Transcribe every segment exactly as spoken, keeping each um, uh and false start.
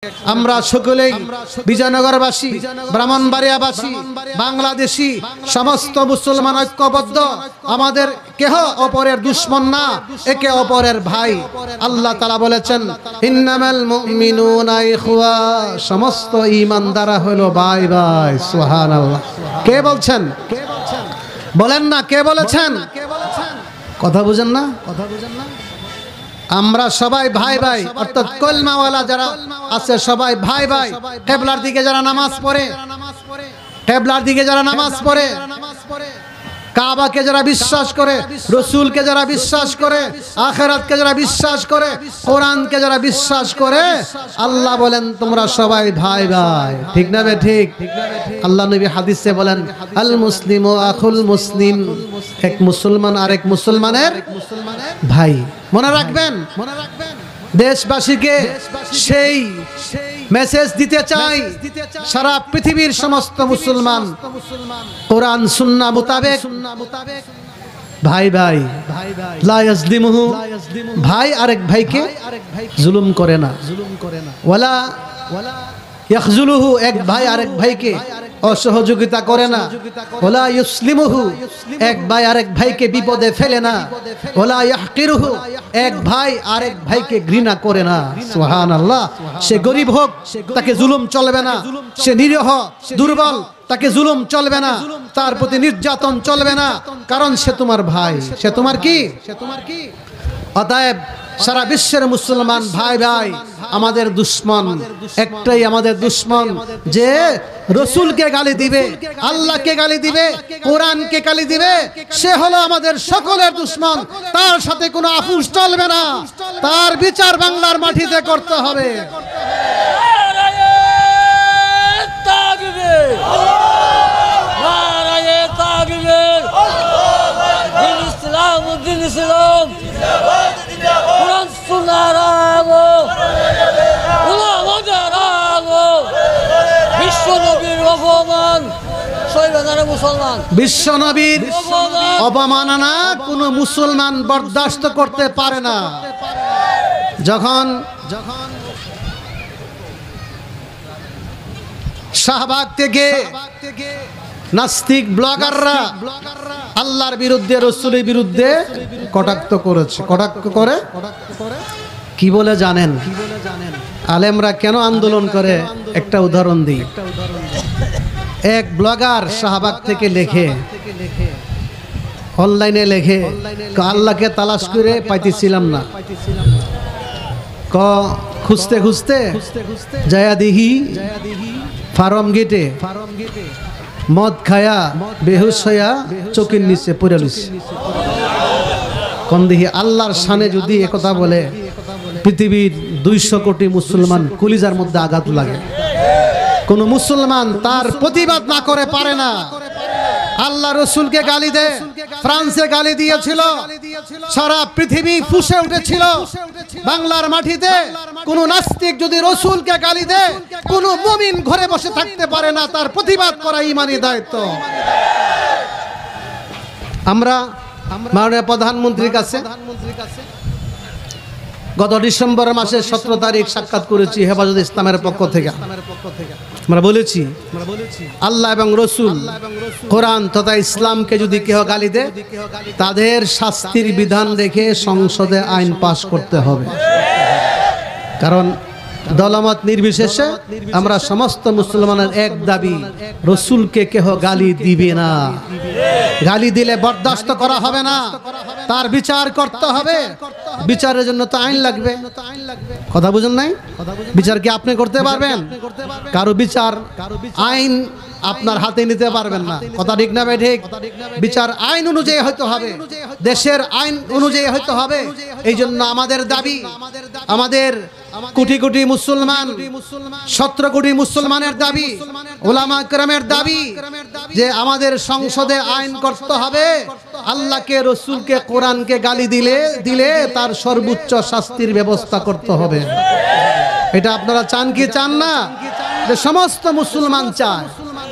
আমরা সকলেই বিজয়নগরবাসী, ব্রাহ্মণবাড়িয়াবাসী, বাংলাদেশি সমস্ত মুসলমান ঐক্যবদ্ধ। আমাদের কেহ অপরের দুশমন না, একে অপরের ভাই। আল্লাহ তাআলা বলেছেন ইন্নামাল মুমিনুনা ইখওয়া, সমস্ত ঈমানদাররা হলো ভাই ভাই। সুবহানাল্লাহ। কে বলছেন? বলেন না কে বলেছেন? কথা বুঝেন না? কথা বুঝেন না? আমরা সবাই ভাই ভাই, অর্থাৎ কলমাওয়ালা যারা আছে সবাই ভাই ভাই। কিবলার দিকে যারা নামাজ পড়ে, কিবলার দিকে যারা নামাজ পড়ে, কাবাকে যারা বিশ্বাস করে, রাসূলকে যারা বিশ্বাস করে, আখিরাতকে যারা বিশ্বাস করে, কোরআনকে যারা বিশ্বাস করে, আল্লাহ বলেন তোমরা সবাই ভাই ভাই। ঠিক না বে ঠিক? আল্লাহ নবী হাদিসে বলেন আল মুসলিমু আখুল মুসলিম, এক মুসলমান আরেক মুসলমানের ভাই। মনে রাখবেন, মনে রাখবেন। দেশবাসীকে সেই মেসেজ দিতে চাই, সারা পৃথিবীর সমস্ত মুসলমান কোরআন সুন্নাহ মোতাবেক ভাই ভাই, লা ইয়াজলিমুহু, ভাই আরেক ভাইকে জুলুম করে না, ওয়ালা ইয়াখজুলুহু, এক ভাই আরেক ভাইকে অসহযোগিতা করে না, ওয়ালা ইউসলিমুহু, এক ভাই আরেক ভাইকে বিপদে ফেলে না, ওয়ালা ইয়াহকিরুহু, এক ভাই আরেক ভাইকে ঘৃণা করে না। সুবহানাল্লাহ। সে গরিব হোক তাকে জুলুম চলবে না, সে নিরীহ দুর্বল তাকে জুলুম চলবে না, তার প্রতি নির্যাতন চলবে না, কারণ সে তোমার ভাই, সে তোমার কি? সে তোমার কি? অতএব সারা বিশ্বের মুসলমান ভাই ভাই, আমাদের দুশমন একটাই, আমাদের দুশমন যে রাসূলকে গালি দিবে, আল্লাহকে গালি দিবে, কোরআনকে গালি দিবে, সে হলো আমাদের সকলের দুশমন। তার সাথে কোনো আপোষ চলবে না, তার বিচার বাংলার মাটিতে করতে হবে। বিশ্ব নবীর অবমাননা কোন মুসলমান বরদাস্ত করতে পারে না। যখন যখন শাহবাগ থেকে নাস্তিক ব্লগাররা আল্লাহর বিরুদ্ধে, রাসূলের বিরুদ্ধে কটাক্ষ করেছে, কটাক্ষ করে কি বলে জানেন? আলেমরা কেন আন্দোলন করে? একটা উদাহরণ দিই। এক ব্লগার শাহবাগ থেকে লেখে, অনলাইনে লেখে, আল্লাহকে তালাশ করে পাইতেছিলাম না, ক খুঁজতে খুঁজতে জায়া দিহি ফার্ম গেটে মদ খায়া বেহুশ হইয়া চোখের নিচে পড়ে রইছে। কোন দিহি আল্লাহর শানে যদি একথা বলে, পৃথিবীর দুইশো কোটি মুসলমান কলিজার মধ্যে আঘাত লাগে। কোন মুসলমান তার প্রতিবাদ না করে পারে না। আল্লাহ রাসূলকে গালি দে, ফ্রান্সে গালি দিয়েছিল, সারা পৃথিবী ফুঁসে উঠেছিল। বাংলার মাটিতে কোন নাস্তিক যদি রাসূলকে গালি দে, কোন মুমিন ঘরে বসে থাকতে পারে না, তার প্রতিবাদ করা ঈমানি দায়িত্ব। আমরা মাননীয় প্রধানমন্ত্রীর কাছে গত ডিসেম্বর মাসের সতেরো তারিখ সাক্ষাৎ করেছি হেফাজত ইসলামের পক্ষ থেকে। আমরা বলেছি আল্লাহ এবং রাসূল, কোরআন তথা ইসলামকে যদি কেউ গালি দেয়, তাদের শাস্তির বিধান রেখে সংসদে আইন পাশ করতে হবে। কারণ দলমত নির্বিশেষে আমরা সমস্ত মুসলমানের এক দাবি, রাসূলকে কেহ গালি দিবে না। গালি দিলে বরদাস্ত করা হবে না, তার বিচার করতে হবে। বিচারের জন্য তো আইন লাগবে। কথা বুঝেন নাই? বিচার কি আপনি করতে পারবেন? কারো বিচার আইন আপনার হাতে নিতে পারবেন না। কথা ঠিক না ভাই? ঠিক। বিচার আইন অনুযায়ী হইতে হবে, দেশের আইন অনুযায়ী হইতে হবে। এই জন্য আমাদের দাবি, আমাদের কোটি কোটি মুসলমান, সতেরো কোটি মুসলমানের দাবি, উলামা কেরামের দাবি যে আমাদের সংসদে আইন করতে হবে, আল্লাহকে, রাসূলকে, কোরআনকে গালি দিলে দিলে তার সর্বোচ্চ শাস্তির ব্যবস্থা করতে হবে। এটা আপনারা চান কি চান না? যে সমস্ত মুসলমান চায়।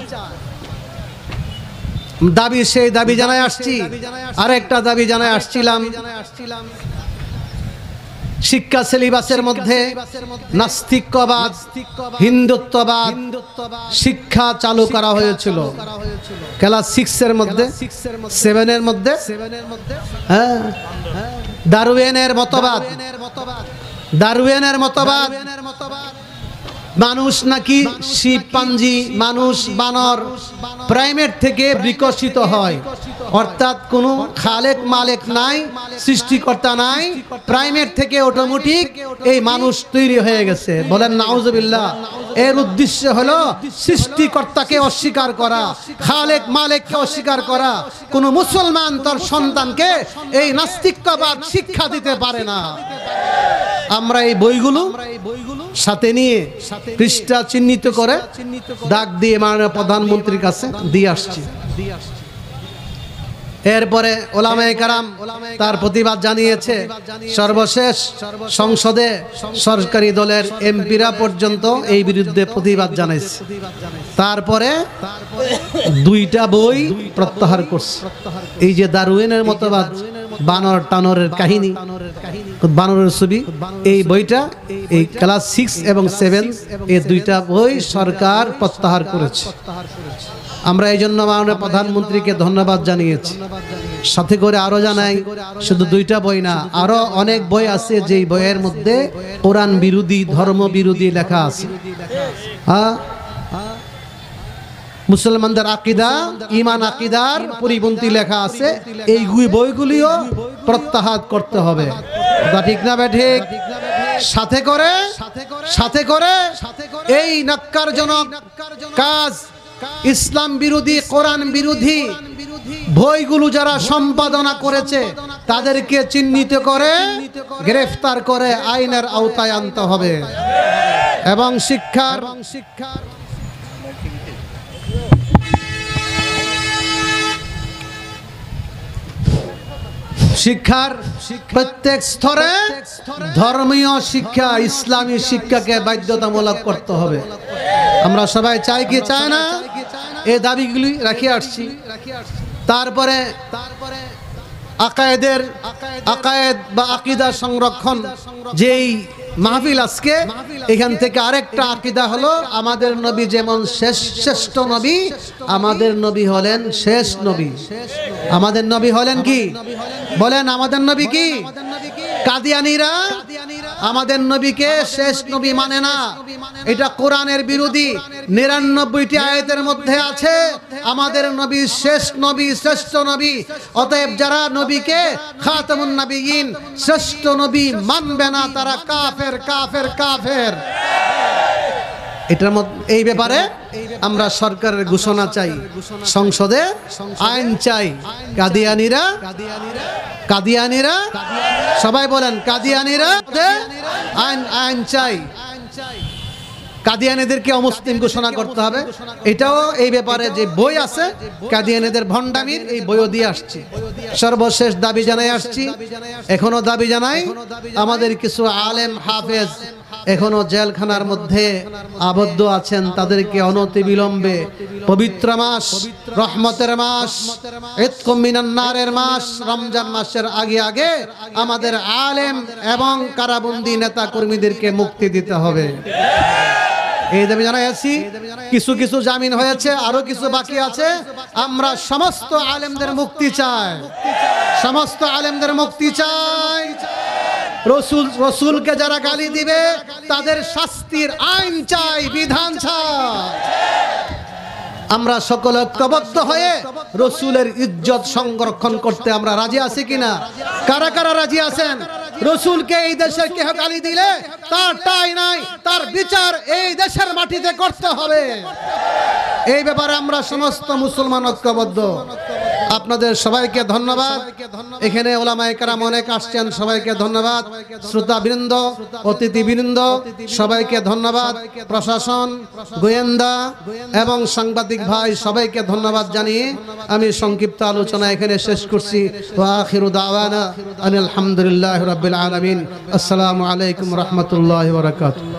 দাবি সেই দাবি জানায় আসছি। আরেকটা দাবি জানায় আসছিলাম, শিক্ষা সিলেবাসের মধ্যে নাস্তিকবাদ, হিন্দুত্ববাদ শিক্ষা চালু করা হয়েছিল ক্লাস সিক্স এর মধ্যে, সেভেন এর মধ্যে। হ্যাঁ, ডারউইনের মতবাদ, ডারউইনের মতবাদ মানুষ নাকি শিম্পাঞ্জি, মানুষ বানর, প্রাইমেট থেকে বিকশিত হয়, অর্থাৎ কোনো খালেক মালেক নাই, সৃষ্টিকর্তা নাই, প্রাইমেট থেকে অটোমেটিক এই মানুষ তৈরি হয়ে গেছে। বলেন নাউজুবিল্লাহ। এর উদ্দেশ্য হলো সৃষ্টিকর্তাকে অস্বীকার করা, খালেক মালেককে অস্বীকার করা। কোনো মুসলমান তার সন্তানকে এই নাস্তিকবাদ শিক্ষা দিতে পারে না। আমরা এই বইগুলো সাথে নিয়ে পৃষ্ঠা চিহ্নিত করে ডাক দিয়ে মাননীয় প্রধানমন্ত্রীর কাছে দিয়ে আসছি। এরপরে ওলামায়ে কেরাম তার প্রতিবাদ জানিয়েছে। সর্বশেষ সংসদে সরকারি দলের এমপিরা পর্যন্ত এই বিরুদ্ধে প্রতিবাদ জানাইছে। তারপরে দুইটা বই প্রত্যাহার করছে। এই যে ডারউইনের মতবাদ, বানর টানরের কাহিনী, বানরের ছবি, এই বইটা এই ক্লাস সিক্স এবং সেভেন এই দুইটা বই সরকার প্রত্যাহার করেছে। আমরা এই জন্য মাননীয় প্রধানমন্ত্রীকে ধন্যবাদ জানিয়েছি। সাথে করে আরো জানাই, শুধু দুইটা বই না, আরো অনেক বই আছে যে বইয়ের মধ্যে কোরআন বিরোধী, ধর্ম বিরোধী লেখা আছে। হ্যাঁ, মুসলমানদের আকীদা, ঈমান আকীদার পরিপন্থী লেখা আছে। এই বইগুলিও প্রত্যাহার করতে হবে। ঠিক না ঠিক? সাথে করে সাথে করে এই ন্যাক্কারজনক কাজ, ইসলাম বিরোধী, কোরআন বিরোধী বইগুলো যারা সম্পাদনা করেছে তাদেরকে চিহ্নিত করে গ্রেফতার করে আইনের আওতায় আনতে হবে। এবং শিক্ষার শিক্ষার প্রত্যেক স্তরে ধর্মীয় শিক্ষা, ইসলামী শিক্ষাকে বাধ্যতামূলক করতে হবে। আমরা সবাই চাই কি চাই না? এই দাবিগুলি রাখি আসছি। তারপরে আকায়েদের আকায়েদ বা আকীদা সংরক্ষণ যেই মাহফিল, আজকে এখান থেকে আরেকটা আকীদা হলো আমাদের নবী যেমন শেষ শ্রেষ্ঠ নবী, আমাদের নবী হলেন শেষ নবী। আমাদের নবী হলেন কি? বলেন আমাদের নবী কি? কাদিয়ানীরা আমাদের নবীকে শেষ নবী মানে না, এটা কোরআনের বিরোধী। নিরানব্বইটি আয়াতের মধ্যে আছে আমাদের নবী শেষ নবী, শ্রেষ্ঠ নবী। অতএব যারা নবীকে খাতামুন নবিয়্যিন, শ্রেষ্ঠ নবী মানবে না, তারা কাফের, কাফের, কাফের। এটার মধ্যে এই ব্যাপারে আমরা সরকারের ঘোষণা চাই, সংসদে আইন চাই। কাদিয়ানীরা কাদিয়ানীরা সবাই বলেন কাদিয়ানীরা আইন আইন চাই। কাদিয়ানীদেরকে অমুসলিম ঘোষণা করতে হবে। এটাও এই ব্যাপারে যে বই আছে কাদিয়ানীদের ভণ্ডামির, এই বইও দিয়ে আসছি। সর্বশেষ দাবি জানাই আসছি, এখনো দাবি জানাই, আমাদের কিছু আলেম হাফেজ এখনো জেলখানার মধ্যে আবদ্ধ আছেন, তাদেরকে অনতিবিলম্বে পবিত্র মাস, রহমতের মাস, ইতকুম মিনান নারের মাস, রমজান মাসের আগে আগে আমাদের আলেম এবং কারাবন্দী নেতা কর্মীদেরকে মুক্তি দিতে হবে। এই দাবি জানাই আছি। কিছু কিছু জামিন হয়েছে, আরো কিছু বাকি আছে। আমরা সমস্ত আলেমদের মুক্তি চাই, সমস্ত আলেমদের মুক্তি চাই। রসুল রসুলকে যারা গালি দিবে তাদের শাস্তির আইন চাই, বিধান চাই। আমরা সকলে ঐক্যবদ্ধ হয়ে রসুলের ইজ্জত সংরক্ষণ করতে আমরা রাজি আছি কিনা? কারা কারা রাজি আছেন? রসুলকে এই দেশের কেহ গালি দিলে তার ঠাঁই নাই, তার বিচার এই দেশের মাটিতে করতে হবে। এই ব্যাপারে আমরা সমস্ত মুসলমান ঐক্যবদ্ধ। আপনাদের সবাইকে ধন্যবাদ। এখানে ওলামায়ে কেরাম অনেক আসছেন, সবাইকে ধন্যবাদ। শ্রোতাবৃন্দ, অতিথিবৃন্দ সবাইকে ধন্যবাদ। প্রশাসন, গোয়েন্দা এবং সাংবাদিক ভাই সবাইকে ধন্যবাদ জানিয়ে আমি সংক্ষিপ্ত আলোচনা এখানে শেষ করছি। ওয়া আখিরু দাওয়ানা আলহামদুলিল্লাহি রাব্বিল আলামিন। আসসালামু আলাইকুম ওয়া রাহমাতুল্লাহি ওয়া বারাকাতুহু।